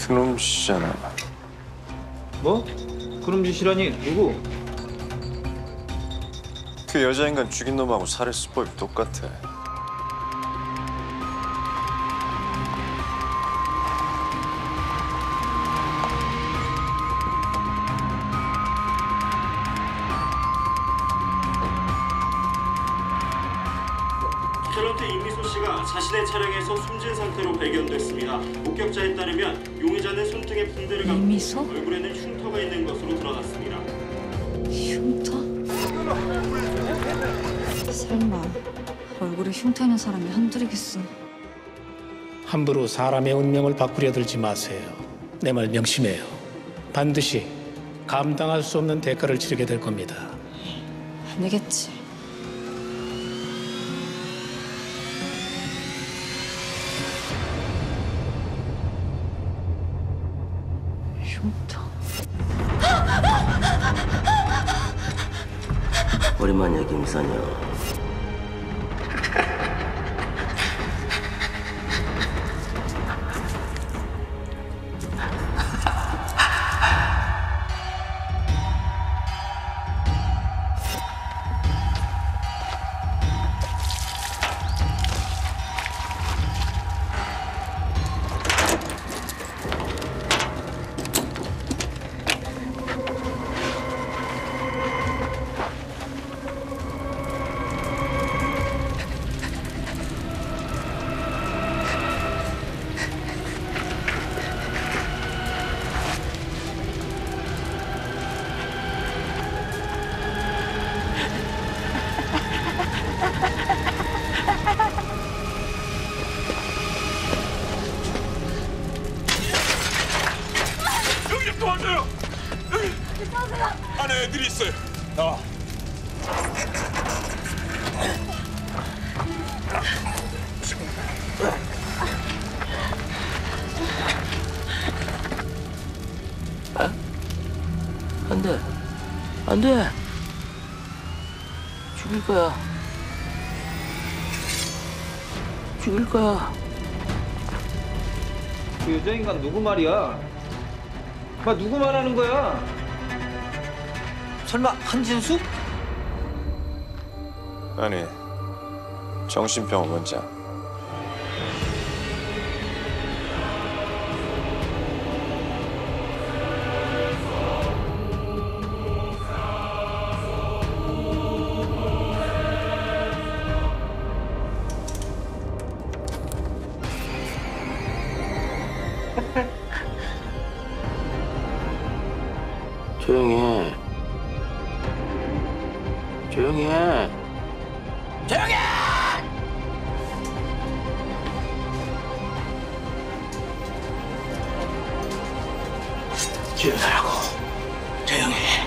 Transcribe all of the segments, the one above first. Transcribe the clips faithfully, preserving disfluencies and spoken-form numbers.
그놈 씨잖아. 뭐? 그놈 짓이라니 누구? 그 여자인간 죽인 놈하고 살해 수법이 똑같아. 탤런트 임미소 씨가 자신의 차량에서 숨진 상태로 발견됐습니다. 목격자에 따르면 용의자는 손등에 붕대를 감고 임미소? 얼굴에는 흉터가 있는 것으로 드러났습니다. 흉터? 설마 얼굴에 흉터 있는 사람이 한둘이겠어. 함부로 사람의 운명을 바꾸려 들지 마세요. 내 말 명심해요. 반드시 감당할 수 없는 대가를 치르게 될 겁니다. 아니겠지. 흉터. 오랜만이야, 김선영. 여기 좀 도와줘요. 안에 애들이 있어요. 나와. 안 돼. 안 돼. 죽일 거야. 죽일 거야. 그 여자인간 누구 말이야? 마 누구 말하는 거야? 설마 한진수? 아니, 정신병원 원장. 조용히 해. 조용히 해. 조용히 해! 조용히 하라고. 조용히 해.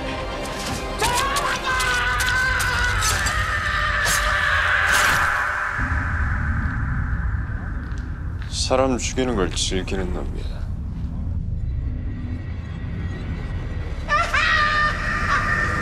사람 죽이는 걸 즐기는 놈이야.